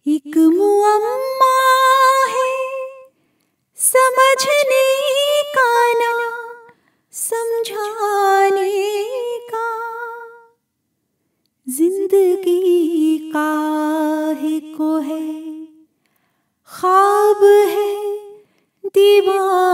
एक मुअम्मा है समझने का ना समझाने का, जिंदगी काहे को है ख्वाब है दीवाने